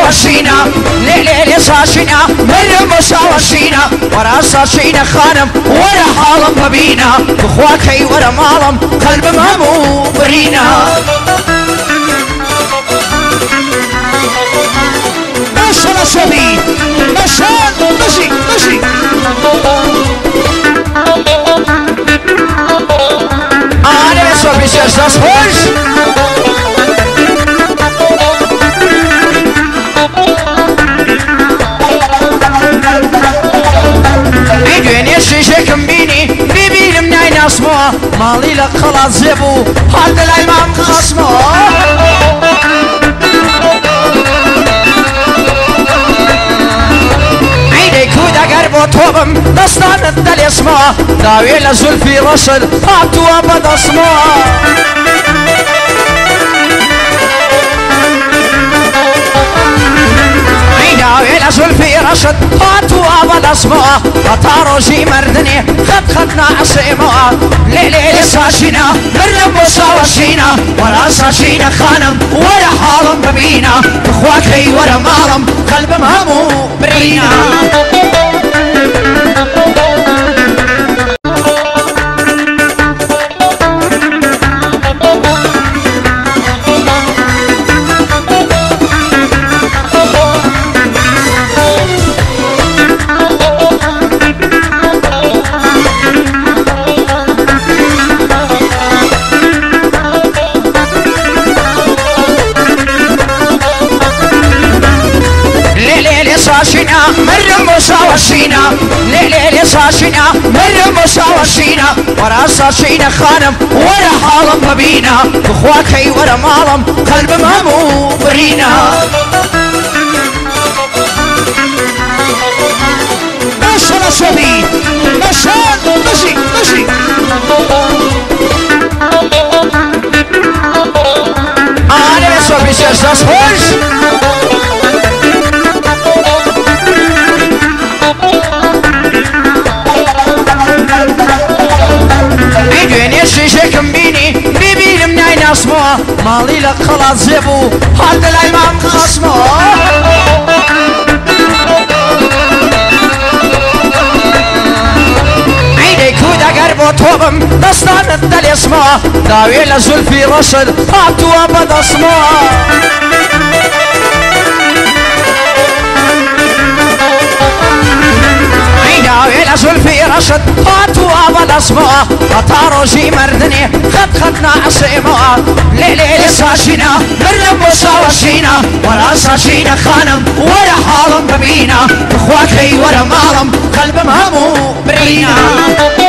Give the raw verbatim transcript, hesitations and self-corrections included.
مساوشينا ليلي ساشينا مريم مساوشينا ورا ساشينا خانم ورا حالم ببينا بخواكي ورا مالم قلب مهمو برينا ماشا شبي مشان مشي مشي أنا بس وبيشر ساسبوش بدوني شيشكم بيني بيبي من عين اسمه مالي لك خلاص زبو هذا الإمام خصمه عيني كودا قربو توبم دستان الدل اسمه داوي لزلفي رشد هاتو أبد اسمه إلى زلفي رشد هاتوا أبد أسماء وطاروا جي مردني خد خدنا عصيماء ليلي ساشينا مرم مساوشينا ولا ساشينا خانم ولا حالم ببينا بخواكي ورا مالم قلب مهمو برينا ساشينا مرم مساوشينا ليلي ساشينا مرم مساوشينا ورا ساشينا خانم ورا حالم ببينا بخواكي ورا مالم قلب مهمو برينا ماشا شبي مشان مشي مشي أنا بس وبيشر ساسبوش بدوني شيشكم بيني بيبي من عين اسمه مالي لك خلاص زبو هذا الإمام خصمه عيني كودا قربو توبم دستان الدل اسمه داوي لزلفي رشد هاتو أبد اسمه إلى زلفي رشد هاتوا أبد أسماء وطاروا جي مردني خد خدنا عصيماء ليلي ساشينا مرم مساوشينا ولا ساشينا خانم ورا حالم ببينا بخواكي ورا مالم قلب مهمو برينا